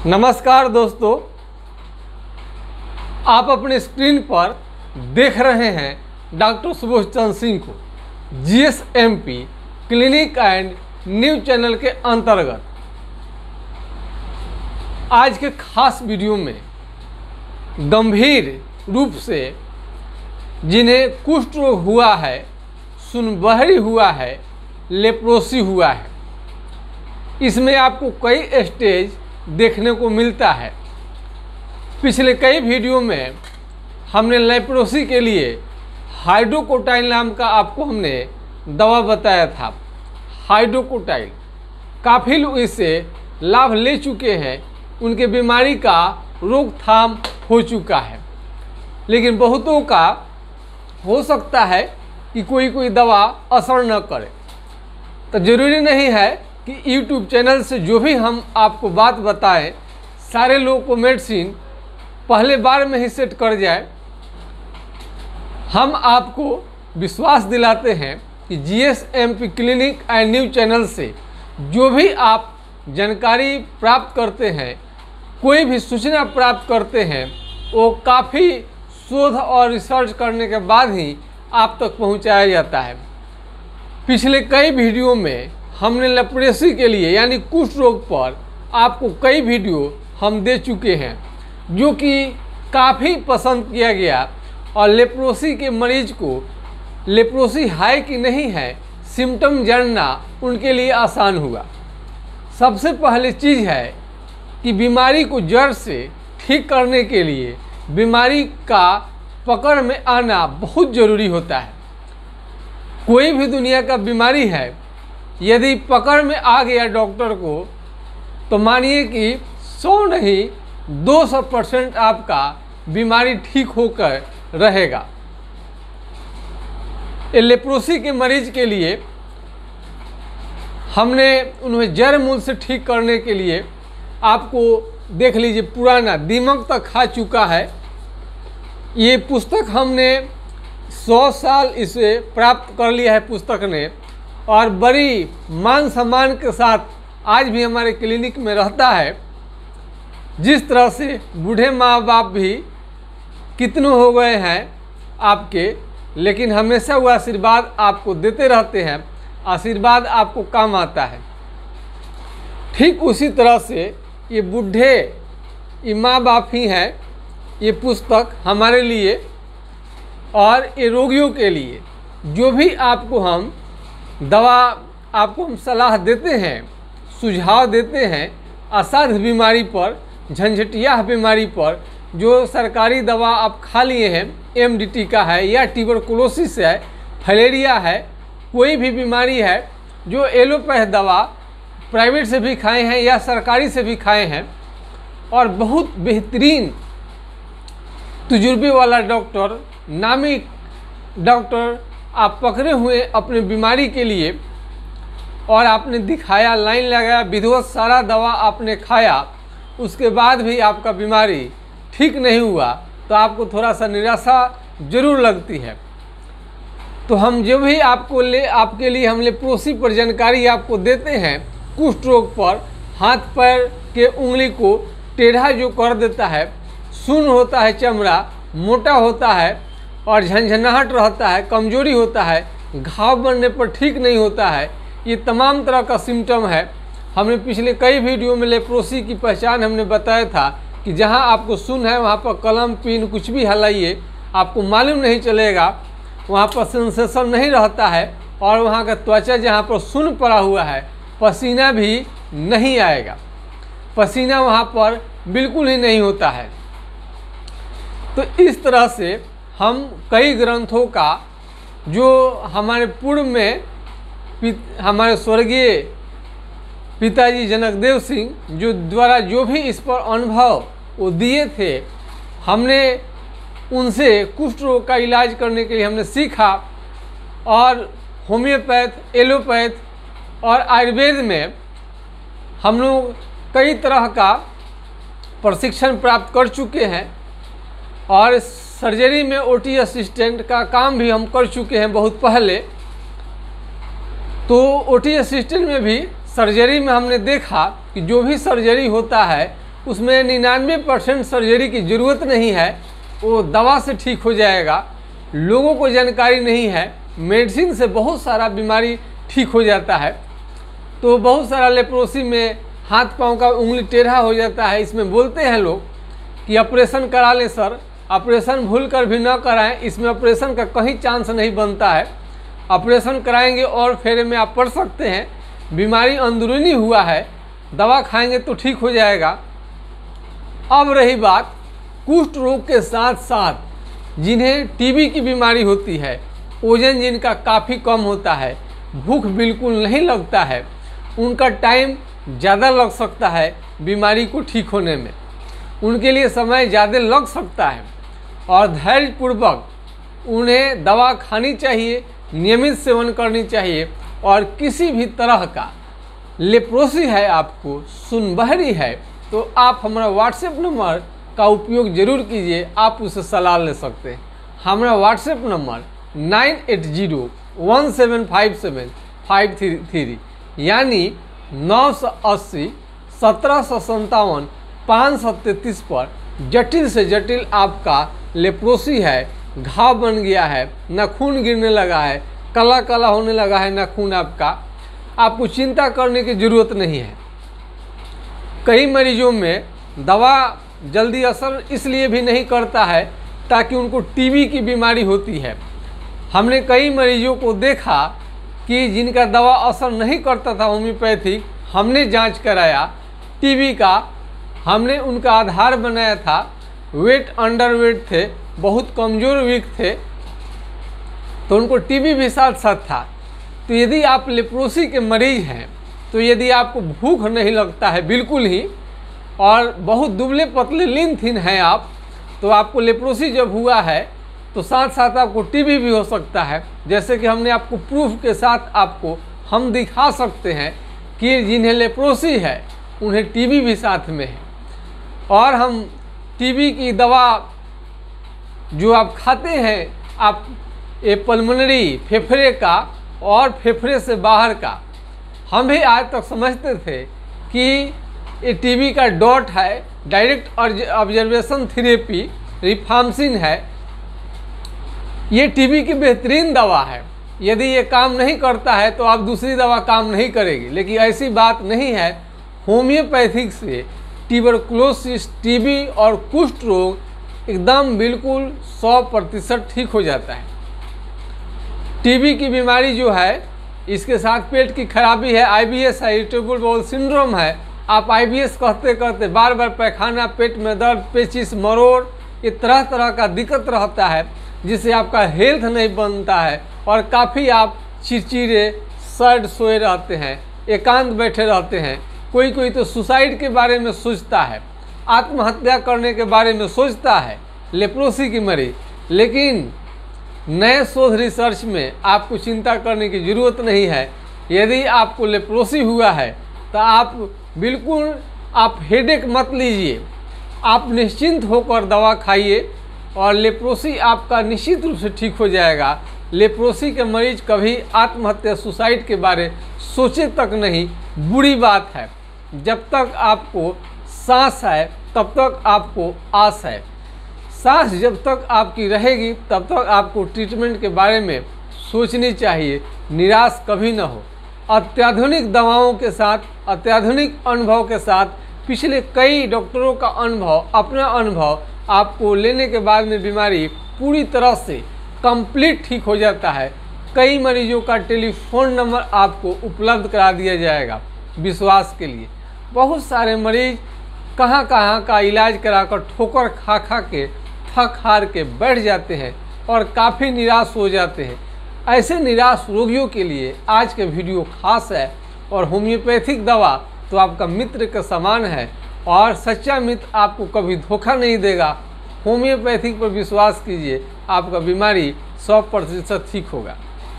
नमस्कार दोस्तों, आप अपने स्क्रीन पर देख रहे हैं डॉक्टर सुबोध चंद्र सिंह को GSMP clinic and news channel के अंतर्गत। आज के खास वीडियो में गंभीर रूप से जिन्हें कुष्ठ रोग हुआ है, सुनबहरी हुआ है, लेप्रोसी हुआ है, इसमें आपको कई स्टेज देखने को मिलता है। पिछले कई वीडियो में हमने लेप्रोसी के लिए हाइड्रोकोटाइल नाम का आपको हमने दवा बताया था। हाइड्रोकोटाइल काफ़ी लोग इससे लाभ ले चुके हैं, उनके बीमारी का रोकथाम हो चुका है। लेकिन बहुतों का हो सकता है कि कोई दवा असर न करे, तो ज़रूरी नहीं है कि YouTube चैनल से जो भी हम आपको बात बताएं सारे लोगों को मेडिसिन पहले बार में ही सेट कर जाए। हम आपको विश्वास दिलाते हैं कि GSMP clinic and news channel से जो भी आप जानकारी प्राप्त करते हैं, कोई भी सूचना प्राप्त करते हैं, वो काफ़ी शोध और रिसर्च करने के बाद ही आप तक पहुंचाया जाता है। पिछले कई वीडियो में हमने लेप्रोसी के लिए यानी कुष्ठ रोग पर आपको कई वीडियो हम दे चुके हैं, जो कि काफ़ी पसंद किया गया और लेप्रोसी के मरीज को लेप्रोसी है कि नहीं है सिम्टम जानना उनके लिए आसान हुआ। सबसे पहले चीज़ है कि बीमारी को जड़ से ठीक करने के लिए बीमारी का पकड़ में आना बहुत ज़रूरी होता है। कोई भी दुनिया का बीमारी है, यदि पकड़ में आ गया डॉक्टर को, तो मानिए कि 100 नहीं 200% आपका बीमारी ठीक होकर रहेगा। लेप्रोसी के मरीज के लिए हमने उन्हें जड़ मूल से ठीक करने के लिए आपको देख लीजिए, पुराना दीमक तक खा चुका है। ये पुस्तक हमने 100 साल इसे प्राप्त कर लिया है पुस्तक ने, और बड़ी मान सम्मान के साथ आज भी हमारे क्लिनिक में रहता है। जिस तरह से बूढ़े माँ बाप भी कितने हो गए हैं आपके, लेकिन हमेशा वो आशीर्वाद आपको देते रहते हैं, आशीर्वाद आपको काम आता है। ठीक उसी तरह से ये बूढ़े ये माँ बाप ही हैं। ये पुस्तक हमारे लिए और ये रोगियों के लिए जो भी आपको हम दवा आपको हम सलाह देते हैं, सुझाव देते हैं, असाध्य बीमारी पर, झंझटिया बीमारी पर, जो सरकारी दवा आप खा लिए हैं, MDT का है या ट्यूबरकुलोसिस है, फलेरिया है, कोई भी बीमारी है, जो एलोपैथ दवा प्राइवेट से भी खाए हैं या सरकारी से भी खाए हैं, और बहुत बेहतरीन तजुर्बे वाला डॉक्टर, नामी डॉक्टर आप पकड़े हुए अपने बीमारी के लिए, और आपने दिखाया, लाइन लगाया, विधिवत सारा दवा आपने खाया, उसके बाद भी आपका बीमारी ठीक नहीं हुआ, तो आपको थोड़ा सा निराशा जरूर लगती है। तो हम जो भी आपके लिए हम लेप्रोसी पर जानकारी आपको देते हैं, कुष्ठ रोग पर हाथ पैर के उंगली को टेढ़ा जो कर देता है, सुन्न होता है, चमड़ा मोटा होता है और झंझनाहट रहता है, कमजोरी होता है, घाव बनने पर ठीक नहीं होता है, ये तमाम तरह का सिम्टम है। हमने पिछले कई वीडियो में लेप्रोसी की पहचान हमने बताया था कि जहां आपको सुन्न है वहां पर कलम पिन कुछ भी हलाइए आपको मालूम नहीं चलेगा, वहां पर सेंसेशन नहीं रहता है, और वहां का त्वचा जहां पर सुन्न पड़ा हुआ है पसीना भी नहीं आएगा, पसीना वहां पर बिल्कुल ही नहीं होता है। तो इस तरह से हम कई ग्रंथों का जो हमारे पूर्व में हमारे स्वर्गीय पिताजी जनकदेव सिंह जो द्वारा जो भी इस पर अनुभव वो दिए थे, हमने उनसे कुष्ठ रोग का इलाज करने के लिए हमने सीखा, और होम्योपैथ, एलोपैथ और आयुर्वेद में हम लोग कई तरह का प्रशिक्षण प्राप्त कर चुके हैं, और सर्जरी में OT असिस्टेंट का काम भी हम कर चुके हैं बहुत पहले। तो OT असिस्टेंट में भी सर्जरी में हमने देखा कि जो भी सर्जरी होता है उसमें 99% सर्जरी की ज़रूरत नहीं है, वो दवा से ठीक हो जाएगा। लोगों को जानकारी नहीं है, मेडिसिन से बहुत सारा बीमारी ठीक हो जाता है। तो बहुत सारा लेप्रोसी में हाथ पांव का उंगली टेढ़ा हो जाता है। इसमें बोलते हैं लोग कि ऑपरेशन करा लें सर, ऑपरेशन भूल कर भी ना कराएं, इसमें ऑपरेशन का कहीं चांस नहीं बनता है। ऑपरेशन कराएंगे और फेरे में आप पड़ सकते हैं। बीमारी अंदरूनी हुआ है, दवा खाएंगे तो ठीक हो जाएगा। अब रही बात कुष्ठ रोग के साथ साथ जिन्हें टीबी की बीमारी होती है, वजन जिनका काफ़ी कम होता है, भूख बिल्कुल नहीं लगता है, उनका टाइम ज़्यादा लग सकता है बीमारी को ठीक होने में, उनके लिए समय ज़्यादा लग सकता है और धैर्यपूर्वक उन्हें दवा खानी चाहिए, नियमित सेवन करनी चाहिए। और किसी भी तरह का लेप्रोसी है, आपको सुनबहरी है, तो आप हमारा व्हाट्सएप नंबर का उपयोग ज़रूर कीजिए, आप उससे सलाह ले सकते हैं। हमारा व्हाट्सएप नंबर 9801757533 यानी 980 1757 533 पर जटिल से जटिल आपका लेप्रोसी है, घाव बन गया है, नाखून गिरने लगा है, काला काला होने लगा है नाखून आपका, आपको चिंता करने की ज़रूरत नहीं है। कई मरीजों में दवा जल्दी असर इसलिए भी नहीं करता है ताकि उनको टीबी की बीमारी होती है। हमने कई मरीजों को देखा कि जिनका दवा असर नहीं करता था होम्योपैथिक, हमने जांच कराया टीबी का, हमने उनका आधार बनाया था, वेट अंडर वेट थे, बहुत कमज़ोर वीक थे, तो उनको टीबी भी साथ साथ था। तो यदि आप लेप्रोसी के मरीज हैं, तो यदि आपको भूख नहीं लगता है बिल्कुल ही और बहुत दुबले पतले लीन थीन हैं आप, तो आपको लेप्रोसी जब हुआ है तो साथ साथ आपको टीबी भी हो सकता है। जैसे कि हमने आपको प्रूफ के साथ आपको हम दिखा सकते हैं कि जिन्हें लेप्रोसी है उन्हें टीबी भी साथ में है। और हम टीबी की दवा जो आप खाते हैं, आप ये पल्मोनरी फेफड़े का और फेफड़े से बाहर का, हम भी आज तक समझते थे कि ये टीबी का डॉट है, डायरेक्ट ऑब्जर्वेशन थेरेपी रिफाम्सिन है, ये टीबी की बेहतरीन दवा है। यदि ये काम नहीं करता है तो आप दूसरी दवा काम नहीं करेगी, लेकिन ऐसी बात नहीं है। होम्योपैथिक से ट्यूबरकुलोसिस, टीबी और कुष्ठ रोग एकदम बिल्कुल 100% ठीक हो जाता है। टीबी की बीमारी जो है, इसके साथ पेट की खराबी है, IBS है, इरिटेबल बाउल सिंड्रोम है। आप IBS कहते कहते बार बार पैखाना, पेट में दर्द, पेचिश, मरोड़, ये तरह तरह का दिक्कत रहता है, जिससे आपका हेल्थ नहीं बनता है और काफ़ी आप चिड़चिड़े, सैड सोए रहते हैं, एकांत बैठे रहते हैं। कोई कोई तो सुसाइड के बारे में सोचता है, आत्महत्या करने के बारे में सोचता है लेप्रोसी की मरीज। लेकिन नए शोध रिसर्च में आपको चिंता करने की ज़रूरत नहीं है। यदि आपको लेप्रोसी हुआ है तो आप बिल्कुल आप हेडेक मत लीजिए, आप निश्चिंत होकर दवा खाइए और लेप्रोसी आपका निश्चित रूप से ठीक हो जाएगा। लेप्रोसी के मरीज कभी आत्महत्या, सुसाइड के बारे सोचे तक नहीं, बुरी बात है। जब तक आपको सांस है तब तक आपको आस है। सांस जब तक आपकी रहेगी तब तक आपको ट्रीटमेंट के बारे में सोचनी चाहिए, निराश कभी ना हो। अत्याधुनिक दवाओं के साथ, अत्याधुनिक अनुभव के साथ, पिछले कई डॉक्टरों का अनुभव, अपना अनुभव आपको लेने के बाद में बीमारी पूरी तरह से कंप्लीट ठीक हो जाता है। कई मरीजों का टेलीफोन नंबर आपको उपलब्ध करा दिया जाएगा विश्वास के लिए। बहुत सारे मरीज कहाँ कहाँ का इलाज कराकर ठोकर खा खा के, थक हार के बैठ जाते हैं और काफ़ी निराश हो जाते हैं। ऐसे निराश रोगियों के लिए आज के वीडियो खास है। और होम्योपैथिक दवा तो आपका मित्र के समान है और सच्चा मित्र आपको कभी धोखा नहीं देगा। होम्योपैथिक पर विश्वास कीजिए, आपका बीमारी 100% ठीक होगा।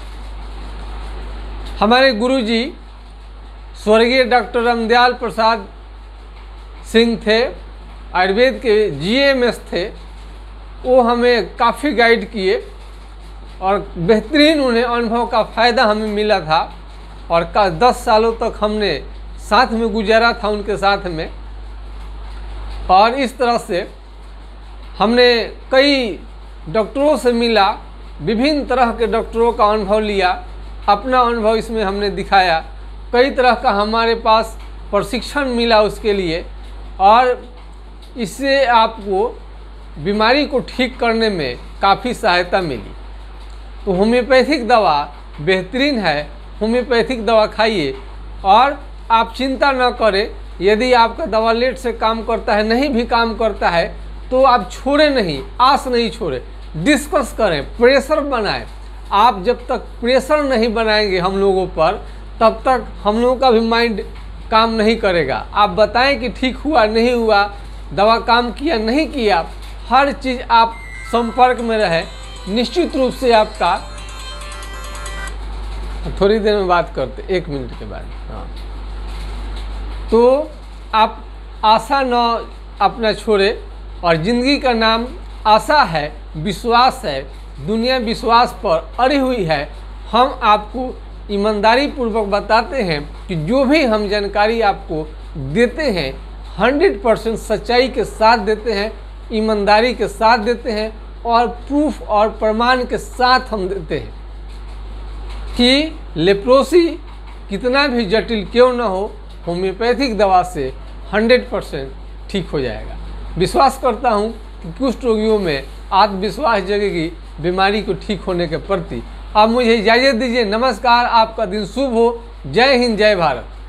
हमारे गुरुजी स्वर्गीय डॉक्टर रामदयाल प्रसाद सिंह थे, आयुर्वेद के GMS थे। वो हमें काफ़ी गाइड किए और बेहतरीन उन्हें अनुभव का फ़ायदा हमें मिला था और 10 सालों तक हमने साथ में गुजारा था उनके साथ में। और इस तरह से हमने कई डॉक्टरों से मिला, विभिन्न तरह के डॉक्टरों का अनुभव लिया, अपना अनुभव इसमें हमने दिखाया, कई तरह का हमारे पास प्रशिक्षण मिला उसके लिए, और इससे आपको बीमारी को ठीक करने में काफ़ी सहायता मिली। तो होम्योपैथिक दवा बेहतरीन है, होम्योपैथिक दवा खाइए और आप चिंता न करें। यदि आपका दवा लेट से काम करता है, नहीं भी काम करता है, तो आप छोड़े नहीं, आस नहीं छोड़े, डिस्कस करें, प्रेशर बनाएं। आप जब तक प्रेशर नहीं बनाएंगे हम लोगों पर, तब तक हम लोगों का भी माइंड काम नहीं करेगा। आप बताएं कि ठीक हुआ नहीं हुआ, दवा काम किया नहीं किया, हर चीज़ आप संपर्क में रहे, निश्चित रूप से आपका, थोड़ी देर में बात करते, 1 मिनट के बाद, हाँ, तो आप आशा न अपना छोड़े। और ज़िंदगी का नाम आशा है, विश्वास है, दुनिया विश्वास पर अड़ी हुई है। हम आपको ईमानदारी पूर्वक बताते हैं कि जो भी हम जानकारी आपको देते हैं 100% सच्चाई के साथ देते हैं, ईमानदारी के साथ देते हैं, और प्रूफ और प्रमाण के साथ हम देते हैं कि लेप्रोसी कितना भी जटिल क्यों न हो, होम्योपैथिक दवा से 100% ठीक हो जाएगा। विश्वास करता हूँ कि कुष्ठ रोगियों में आत्मविश्वास जगेगी बीमारी को ठीक होने के प्रति। अब मुझे इजाज़त दीजिए। नमस्कार, आपका दिन शुभ हो। जय हिंद, जय भारत।